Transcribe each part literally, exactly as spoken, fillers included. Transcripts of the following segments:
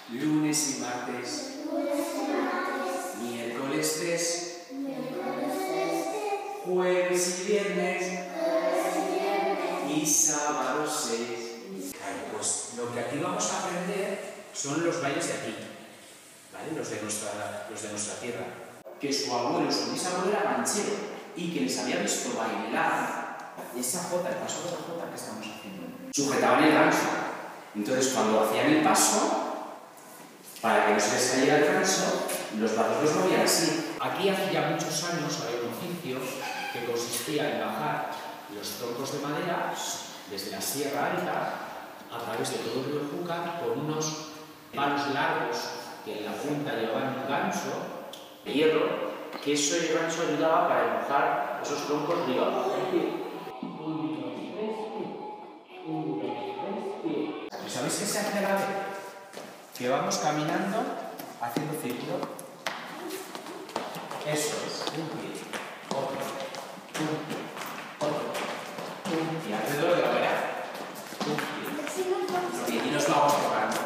lunes y martes, miércoles tres, jueves y viernes y sábado seis. Claro, pues lo que aquí vamos a aprender son los bailes de aquí, ¿vale? Los de nuestra, los de nuestra tierra. Que su abuelo, su bisabuelo era ranchero y que les había visto bailar esa jota, el paso de la jota que estamos haciendo. Sujetaban el ganso. Entonces, cuando hacían el paso, para que no se les cayera el ganso, los brazos los movían así. Aquí hace ya muchos años había un oficio que consistía en bajar los troncos de madera desde la Sierra Alta a través de todo el río Júcar con unos palos largos que en la punta llevaban un ganso de hierro, que ese gancho ayudaba para empujar esos troncos río abajo. ¿Sabéis qué se hace a la vez? Que vamos caminando haciendo círculo. Eso es, un pie, otro, un pie, otro, un pie, alrededor de la vera, un pie. Y nos vamos tocando.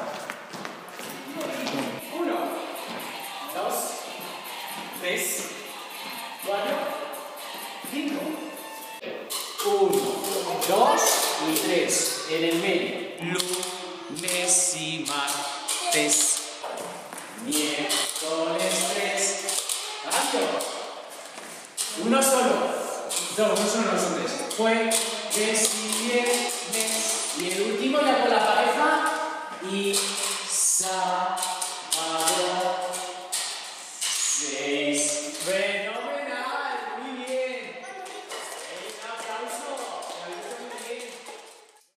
Uno, dos, tres, cuatro, cinco. Uno, dos y tres. En el medio. Lunes y martes, miércoles tres. ¡Alto! Uno solo. No, uno solo no son tres. Jueves y viernes. Y el último ya con la pareja. Y sábado.